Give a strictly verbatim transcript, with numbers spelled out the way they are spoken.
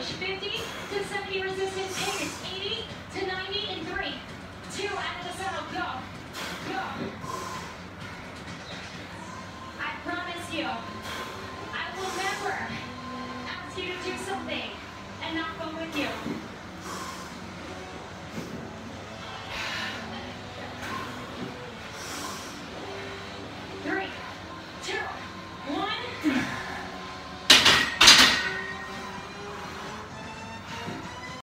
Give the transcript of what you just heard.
push. fifty to seventy resistance pace. eighty to ninety in three, two, out of the saddle, go, go. I promise you, I will never ask you to do something and not go with you.